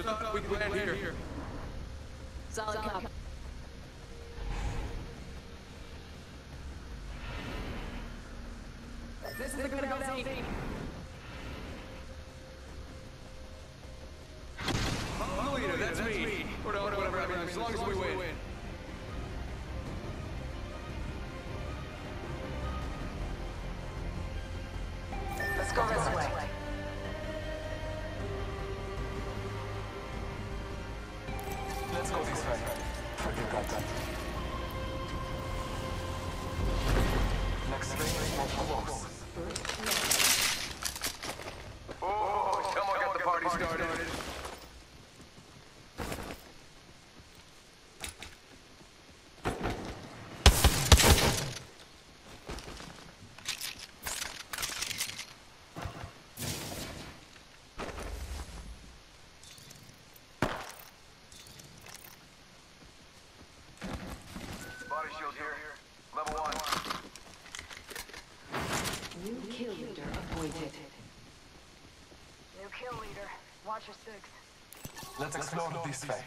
thought we could land here. Solid copy. This is gonna go down. Oh, leader, that's me. Or no, whatever, I mean, as long as we win. Let's go this way. Let's go this way. Forget that. Next ring is more close. Oh, someone got the party started. Body shield here. Level 1. New kill leader appointed. New kill leader. Watch your six. Let's explore this way.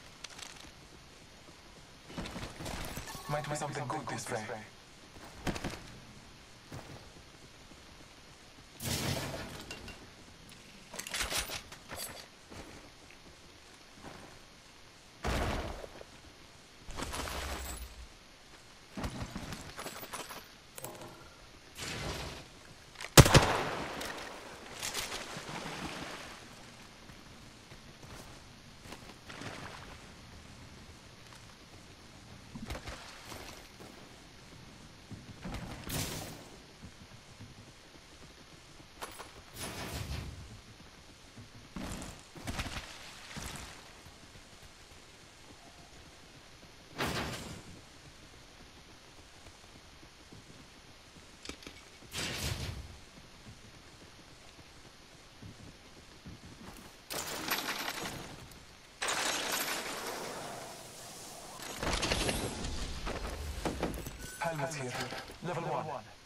Might be something good this way. Helmet here. Level 1.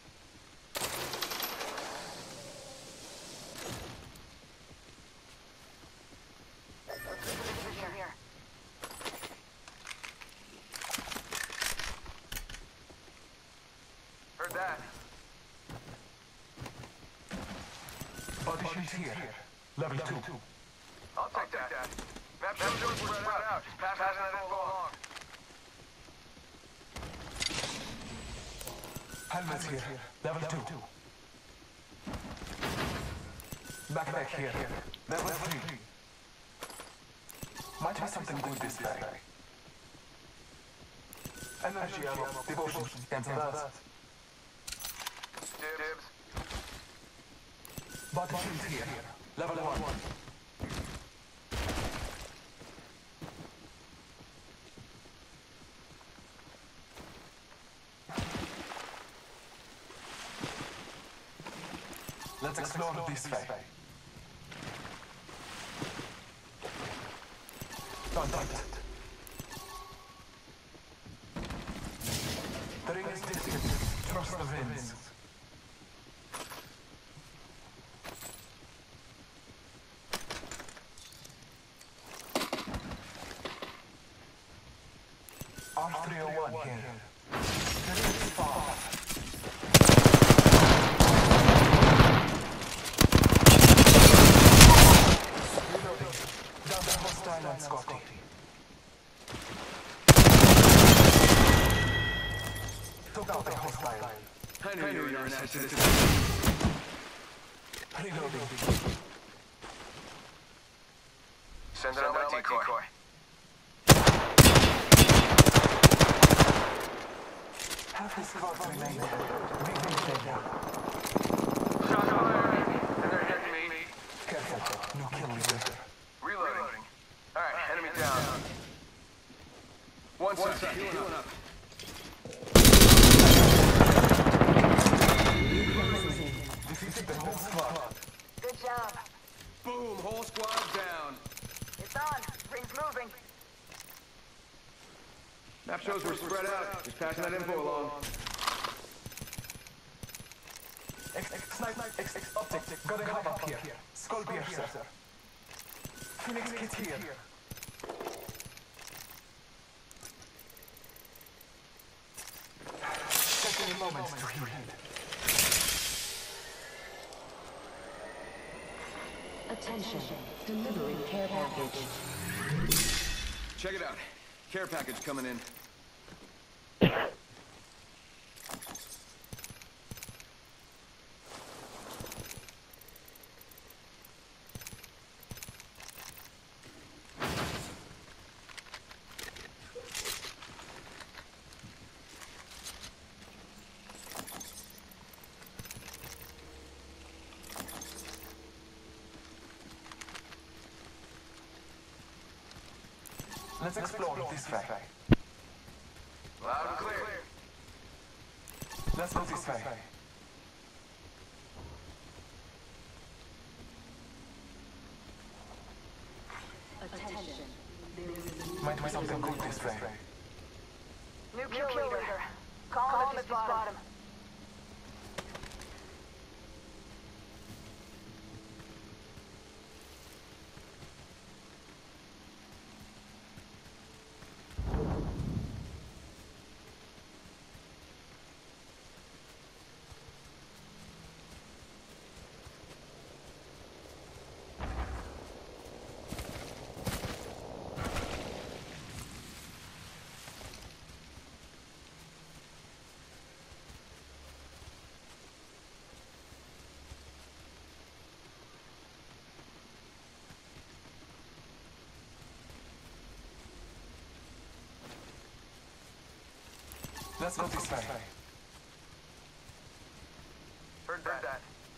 Here. Heard that. Body shield here. Level 2. I'll take that. Map shows we're spread out. Just passing that info along. Helmet here. Level 2. Backpack here. Level 3. Might be something good this way. Energy ammo. Devotion. Cancel that. Dibs. Body shield here. Level 1. Let's explore this way. Contact. The ring is distant. Trust the winds. R301 here. The ring is far. Silent Scotty. Took out a hostile. I knew you were an accident. Reloading. Send it out my decoy. Half his squad remain. We can take them. Shots fired. And they're hitting me. Careful. No kill leader. Reloading. Alright, enemy down. One sec. Healing up. Defeated the whole squad. Good job. Boom, whole squad down. It's on. Ring's moving. Map shows we're spread out. Just passing that info along. Snipe, optic. Got a hub up here. Skull piercer. Phoenix kit here. Taking a moment to heal. Attention. Delivering care package. Check it out. Care package coming in. Let's explore this way. Loud and clear. Let's go this way. Attention. Might be something good this way. New kill leader. Call him if you spot him. Let's go this way. Heard that.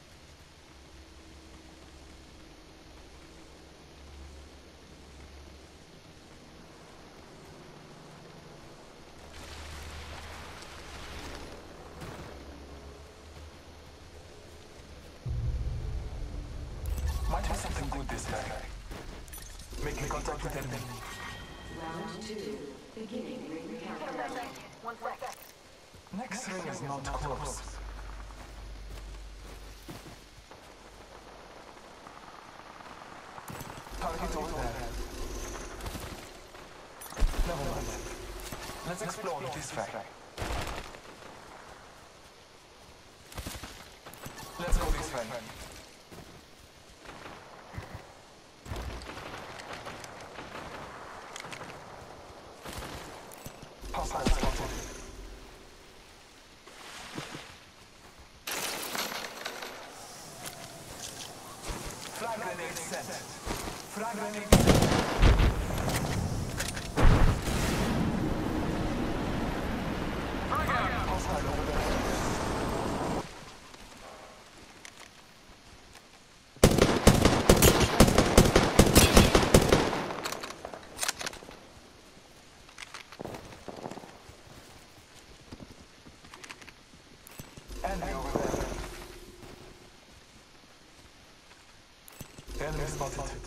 Might be something good this way. Making contact with enemy. Round 2. Beginning ring countdown. 1 sec. Next ring is not close. Target over there. Never mind. Let's explore this way. Let's go this way. Hostile spotted. Frag grenade set. Frag grenade set. Hostile over there. Enemy over there. Enemy spotted.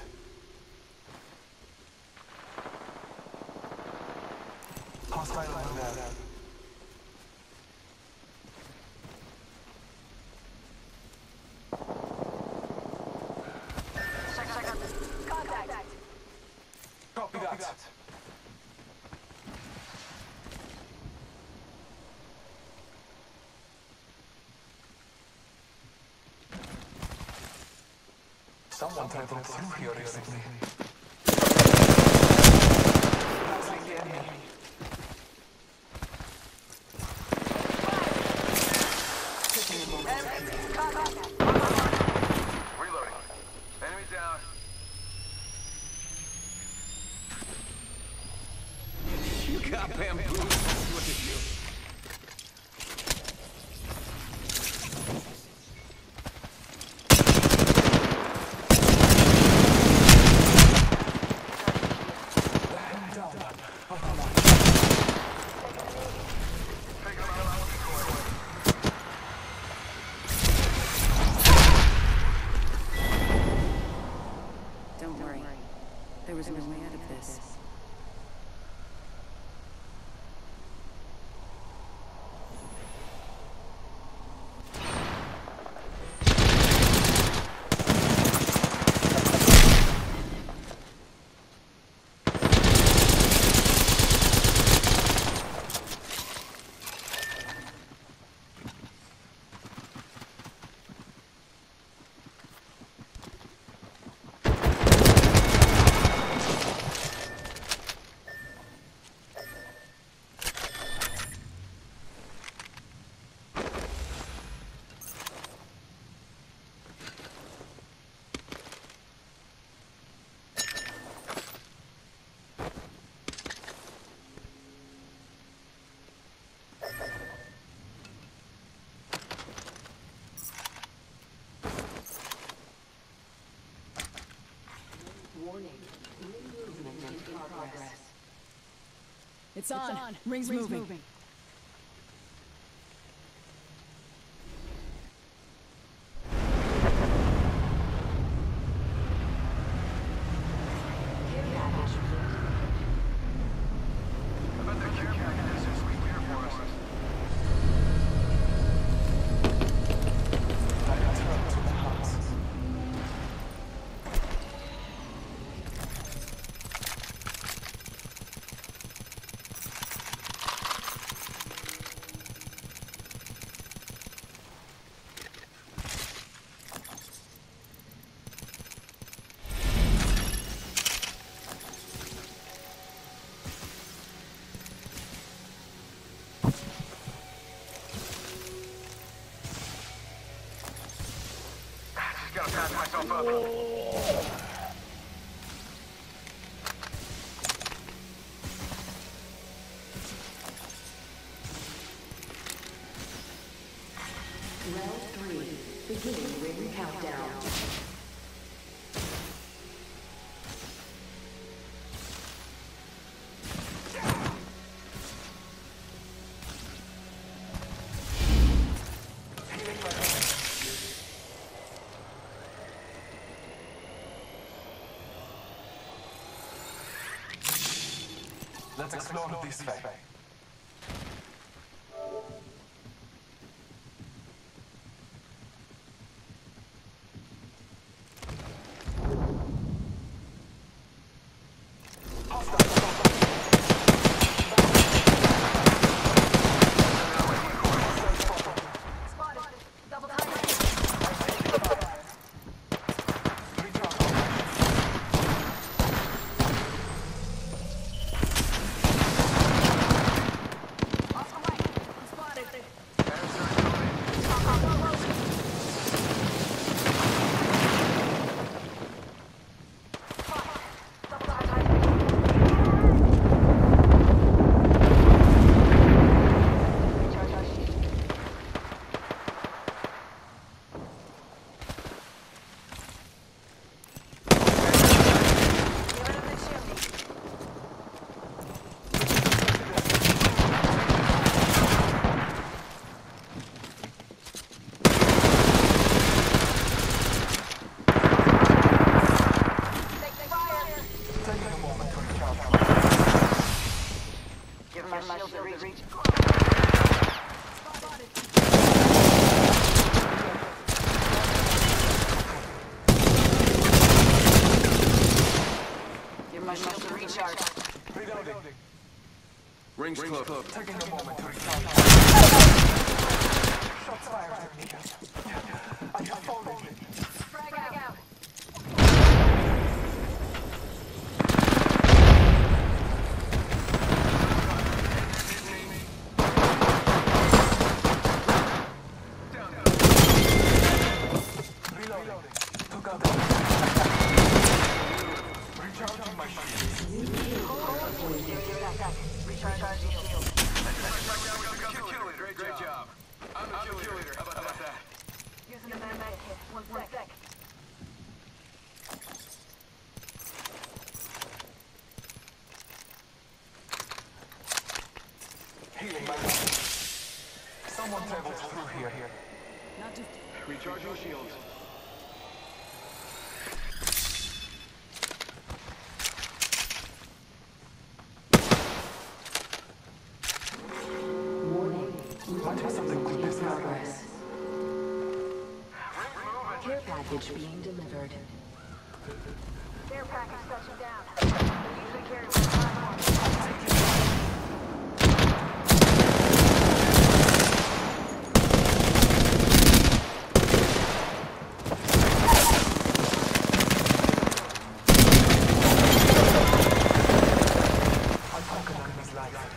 Hostile over there. Contact. Copy that. Someone traveled through here recently. Passing the enemy. Taking a moment. Reloading. Enemy down. You got bamboozled. Look at you. Don't worry. There was no way out of this. It's on. Ring's moving. I bet the care package is sweet here for us. I return to the house. Just gotta pass myself up. Round 3, beginning ring countdown. Let's explore this way. Spotted. Double time. Oscar White. Spotted. Double time. Recharge our shield. Taking a moment to recharge. Give my shield a reach. Give my shield a recharge. Reloading. Rings close. Taking a moment to recharge. Shots fired at me. I have fallen. Frag out. Reloading. Took out the... Recharging my shield. Recharge your shield. Great job. I'm the kill leader. How about that? Using the med kit. One sec. Healing my wound. Someone traveled through here. Not just... Recharge your shields. Warning. Might have something good this time. Progress. Care package being delivered. Care package touching down. They usually carry one platform. I took an enemy's life.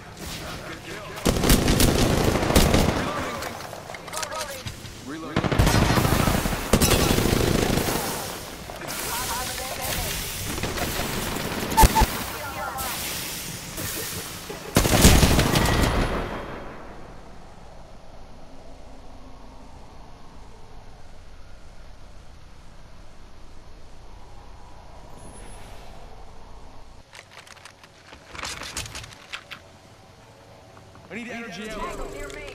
Reloading. I need energy ammo. Near me.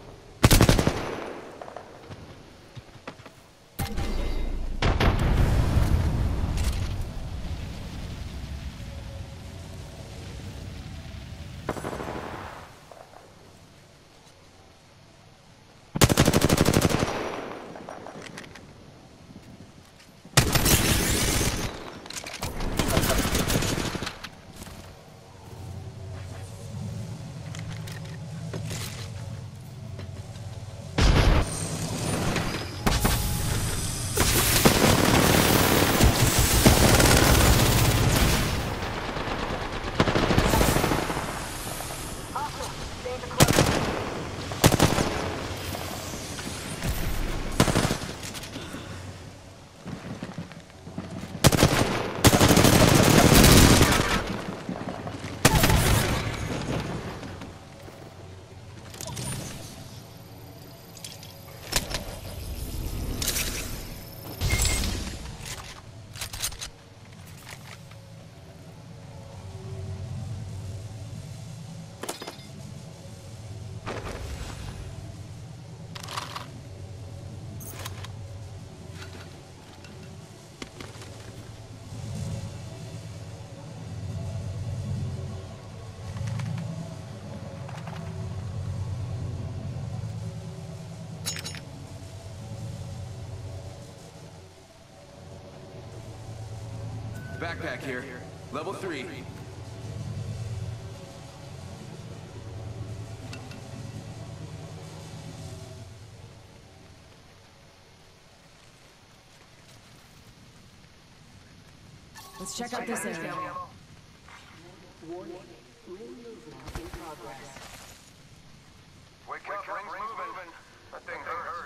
Backpack here. Level 3. Let's check out this area. Warning. Ring movement in progress. Wake up, ring's moving. That thing hurts.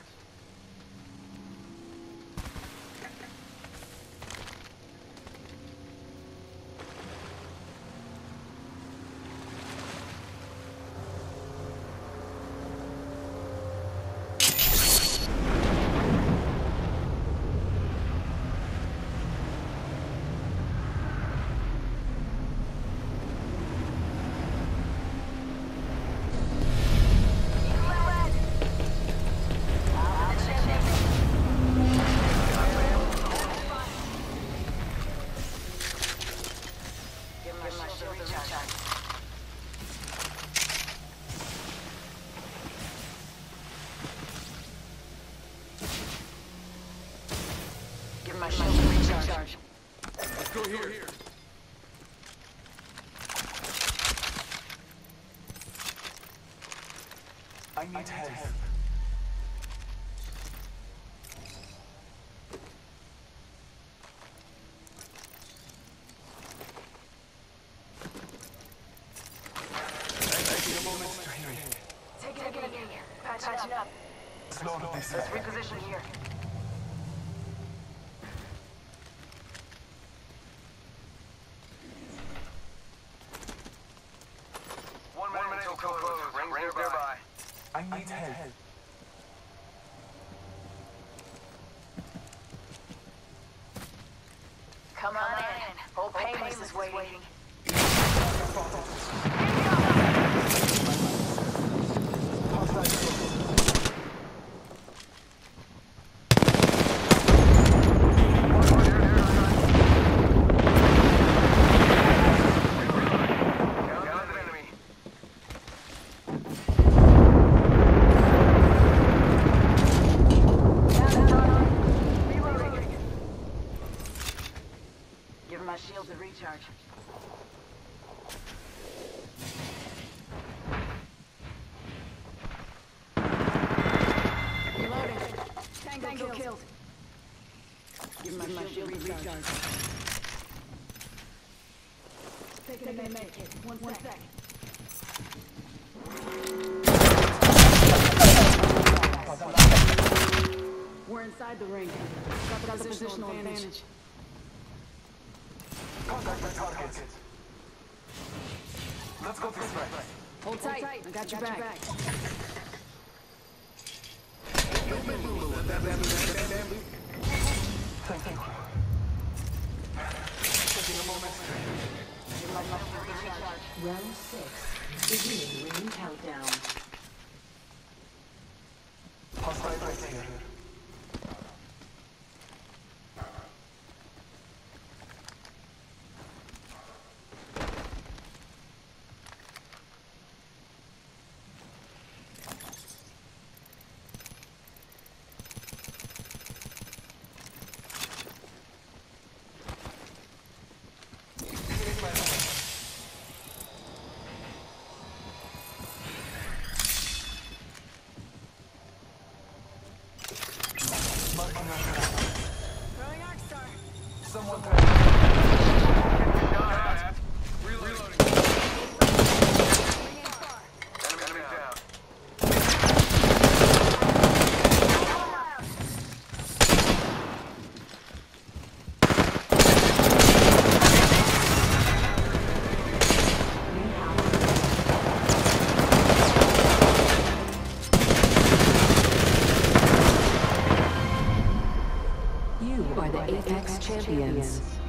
Give my shield a recharge. Let's go here. I need help. Taking a moment to hear it. Take it again. Patching up. Slow this Let's way. reposition here. One minute till close. Rings nearby. I need help. Come on in. Old Painless is waiting. Give my shields a recharge. Reloading. Tango killed. Give my shield a recharge. Taking a minute. One sec. We're inside the ring. Got the positional advantage. Contact the target. Let's go this way. Hold tight. I got your back. Thank you. Taking a moment. Round 6. Beginning ring countdown. countdown. Hostile right here. Throwing Arc Star. Someone Shot. Reloading. Bringing far. Enemy down. All out. You are the Apex Champions.